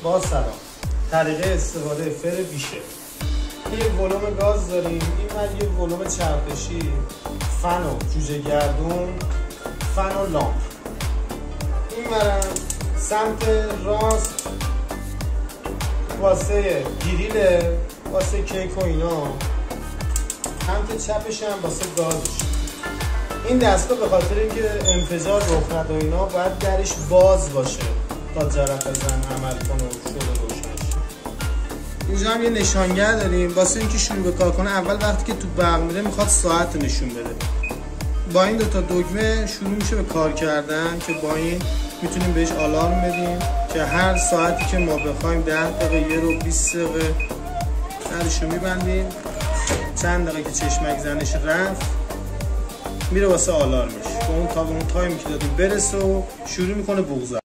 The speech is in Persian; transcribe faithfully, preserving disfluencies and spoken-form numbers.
با سلام. طریقه استفاده فر بیشه. یک ولوم گاز داریم، این ور یک ولوم چرخشی، فن و جوجه گردون، فن و لامپ. این ورم سمت راست واسه گریله، واسه کیک و اینا، سمت چپش هم واسه گازش. این دستگاه به خاطر اینکه انفجار رخ نده و اینا باید درش باز باشه تا جرقه زن عمل کنه و شروع روشن شه. اینجا هم یه نشانگر داریم واسه اینکه شروع به کار کنه. اول وقتی که تو برق میره میخواد ساعت نشون بده. با این دوتا دکمه شروع میشه به کار کردن که با این میتونیم بهش آلارم بدیم که هر ساعتی که ما بخوایم ده دقیقه، یه رو بیست دقیقه درشو میبندیم. چند دقیقه که چشمک زنش رفت میره واسه آلارمش. با اون تا به اون تایمی که دادیم برسه و شروع میکنه بغض.